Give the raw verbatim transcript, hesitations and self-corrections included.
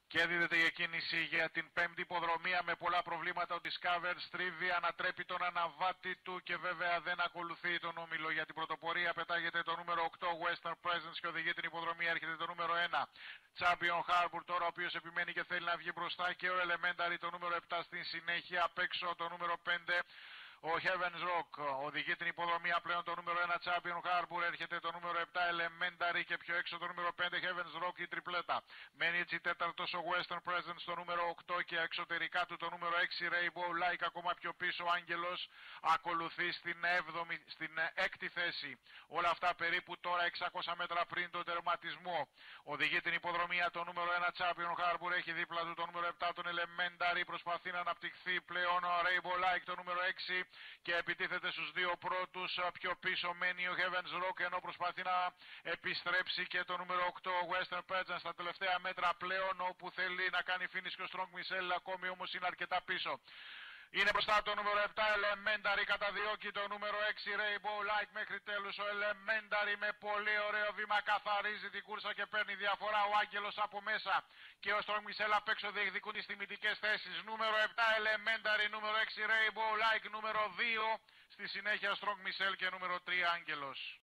Και δίδεται η εκκίνηση για την πέμπτη υποδρομία με πολλά προβλήματα. Ο Discover στρίβει, ανατρέπει τον αναβάτη του και βέβαια δεν ακολουθεί τον όμιλο. Για την πρωτοπορία πετάγεται το νούμερο οκτώ Western Presence και οδηγεί την υποδρομή. Έρχεται το νούμερο ένα Champion Harbour τώρα, ο οποίος επιμένει και θέλει να βγει μπροστά, και ο Elementary το νούμερο επτά στην συνέχεια. Απ' έξω το νούμερο πέντε ο Heaven's Rock οδηγεί την υποδρομία πλέον το νούμερο ένα Champion Harbour. Έρχεται το νούμερο επτά Elementary και πιο έξω το νούμερο πέντε Heaven's Rock, η τριπλέτα. Μένει έτσι τέταρτος ο Western Presence το νούμερο οκτώ και εξωτερικά του το νούμερο έξι Rainbow Like. Ακόμα πιο πίσω ο Άγγελος ακολουθεί στην, έβδομη, στην έκτη θέση. Όλα αυτά περίπου τώρα εξακόσια μέτρα πριν τον τερματισμό. Οδηγεί την υποδρομία το νούμερο ένα Champion Harbour. Έχει δίπλα του το νούμερο επτά τον Elementary. Προσπαθεί να αναπτυχθεί πλέον ο Rainbow Like το νούμερο έξι. Και επιτίθεται στους δύο πρώτους. Πιο πίσω μένει ο Heaven's Rock, ενώ προσπαθεί να επιστρέψει και το νούμερο οκτώ Western Presence στα τελευταία μέτρα πλέον, όπου θέλει να κάνει finish και ο Strong Michel, ακόμη όμως είναι αρκετά πίσω. Είναι μπροστά το νούμερο επτά Elementary, καταδιώκει το νούμερο έξι Rainbow Like μέχρι τέλους. Ο Elementary με πολύ ωραίο βήμα καθαρίζει την κούρσα και παίρνει διαφορά. Ο Άγγελος από μέσα και ο Strong Michel απ' έξω διεκδικούν τις τιμητικές θέσεις. Νούμερο επτά Elementary, νούμερο έξι Rainbow Like, νούμερο δύο στη συνέχεια Strong Michel και νούμερο τρία Άγγελος.